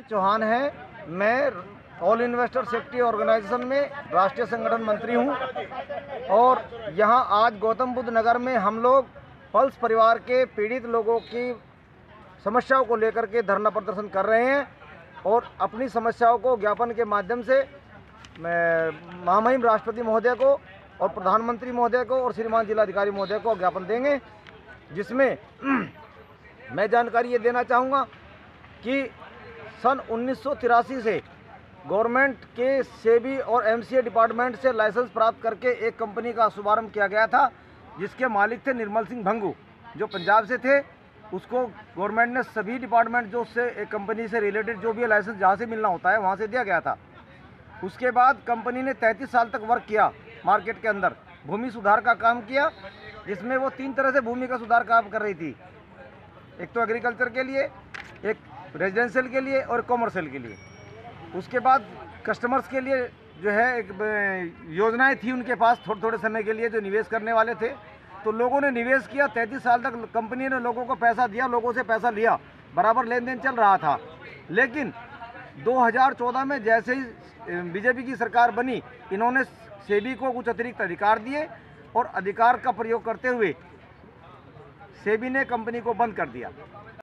चौहान है। मैं all investor safety organisation में राष्ट्रीय संगठन मंत्री हूं और यहां आज गौतम बुद्ध नगर में हम लोग पल्स परिवार के पीड़ित लोगों की समस्याओं को लेकर के धरना प्रदर्शन कर रहे हैं और अपनी समस्याओं को ज्ञापन के माध्यम से महामहिम राष्ट्रपति महोदय को और प्रधानमंत्री महोदय को और श्रीमान जिलाधिकारी महोदय को ज्ञापन देंगे, जिसमें मैं जानकारी ये देना चाहूँगा कि सन 1983 से गवर्नमेंट के सेबी और एमसीए डिपार्टमेंट से लाइसेंस प्राप्त करके एक कंपनी का शुभारंभ किया गया था, जिसके मालिक थे निर्मल सिंह भंगू, जो पंजाब से थे। उसको गवर्नमेंट ने सभी डिपार्टमेंट जो उससे एक कंपनी से रिलेटेड जो भी लाइसेंस जहाँ से मिलना होता है वहाँ से दिया गया था। उसके बाद कंपनी ने 33 साल तक वर्क किया, मार्केट के अंदर भूमि सुधार का काम किया, जिसमें वो 3 तरह से भूमि का सुधार काम कर रही थी। एक तो एग्रीकल्चर के लिए, एक रेजिडेंशियल के लिए और कॉमर्शियल के लिए। उसके बाद कस्टमर्स के लिए जो है एक योजनाएं थी उनके पास थोड़े थोड़े समय के लिए, जो निवेश करने वाले थे। तो लोगों ने निवेश किया, 33 साल तक कंपनी ने लोगों को पैसा दिया, लोगों से पैसा लिया, बराबर लेन देन चल रहा था। लेकिन 2014 में जैसे ही बीजेपी की सरकार बनी, इन्होंने सेबी को कुछ अतिरिक्त अधिकार दिए और अधिकार का प्रयोग करते हुए सेबी ने कंपनी को बंद कर दिया।